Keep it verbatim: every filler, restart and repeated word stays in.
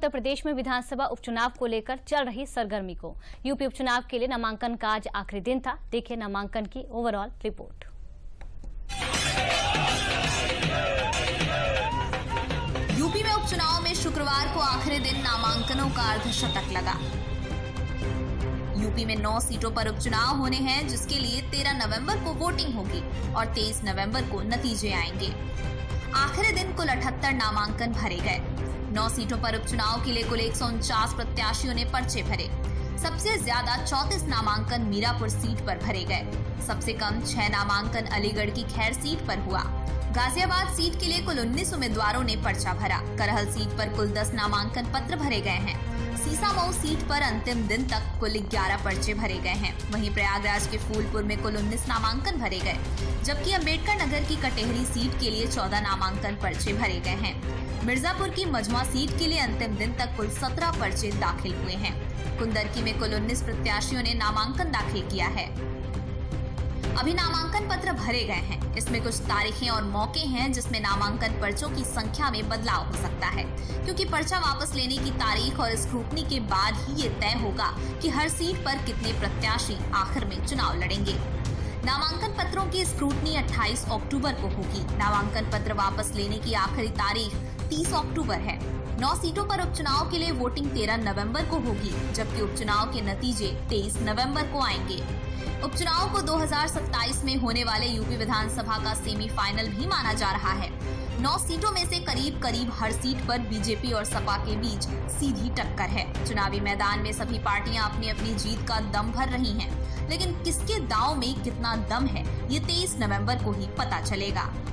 उत्तर प्रदेश में विधानसभा उपचुनाव को लेकर चल रही सरगर्मी को। यूपी उपचुनाव के लिए नामांकन का आज आखिरी दिन था। देखिए नामांकन की ओवरऑल रिपोर्ट। यूपी में उपचुनाव में शुक्रवार को आखिरी दिन नामांकनों का अर्धशतक लगा। यूपी में नौ सीटों पर उपचुनाव होने हैं, जिसके लिए तेरह नवंबर को वोटिंग होगी और तेईस नवंबर को नतीजे आएंगे। आखिरी दिन कुल अठहत्तर नामांकन भरे गए। नौ सीटों पर उपचुनाव के लिए कुल एक सौ उनचास प्रत्याशियों ने पर्चे भरे। सबसे ज्यादा चौंतीस नामांकन मीरापुर सीट पर भरे गए। सबसे कम छह नामांकन अलीगढ़ की खैर सीट पर हुआ। गाजियाबाद सीट के लिए कुल उन्नीस उम्मीदवारों ने पर्चा भरा। करहल सीट पर कुल दस नामांकन पत्र भरे गए हैं। सीसामऊ सीट पर अंतिम दिन तक कुल ग्यारह पर्चे भरे गए हैं। वहीं प्रयागराज के फूलपुर में कुल उन्नीस नामांकन भरे गए, जबकि अम्बेडकर नगर की कटेहरी सीट के लिए चौदह नामांकन पर्चे भरे गए हैं। मिर्जापुर की मजमा सीट के लिए अंतिम दिन तक कुल सत्रह पर्चे दाखिल हुए हैं। कुंदरकी में कुल उन्नीस प्रत्याशियों ने नामांकन दाखिल किया है। अभी नामांकन पत्र भरे गए हैं। इसमें कुछ तारीखें और मौके हैं जिसमें नामांकन पर्चों की संख्या में बदलाव हो सकता है, क्योंकि पर्चा वापस लेने की तारीख और स्क्रूटनी के बाद ही ये तय होगा कि हर सीट पर कितने प्रत्याशी आखिर में चुनाव लड़ेंगे। नामांकन पत्रों की स्क्रूटनी अट्ठाईस अक्टूबर को होगी। नामांकन पत्र वापस लेने की आखिरी तारीख तीस अक्टूबर है। नौ सीटों पर उपचुनाव के लिए वोटिंग तेरह नवंबर को होगी, जबकि उपचुनाव के नतीजे तेईस नवंबर को आएंगे। उपचुनाव को दो हज़ार सत्ताईस में होने वाले यूपी विधानसभा का सेमीफाइनल भी माना जा रहा है। नौ सीटों में से करीब करीब हर सीट पर बीजेपी और सपा के बीच सीधी टक्कर है। चुनावी मैदान में सभी पार्टियां अपनी अपनी जीत का दम भर रही हैं, लेकिन किसके दांव में कितना दम है, ये तेईस नवंबर को ही पता चलेगा।